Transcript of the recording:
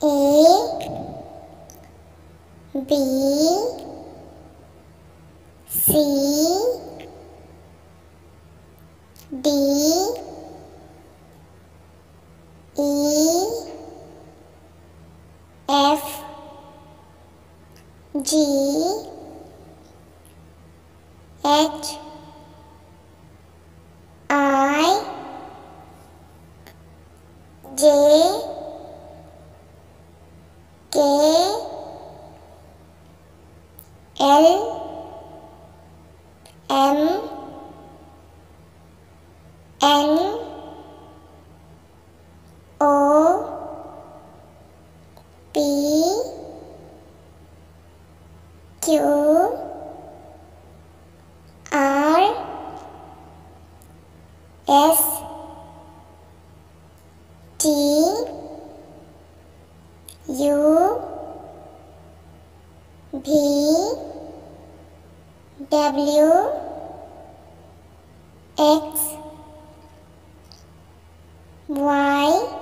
A B C D E F G H I J K L M N O P Q R S T U V W X Y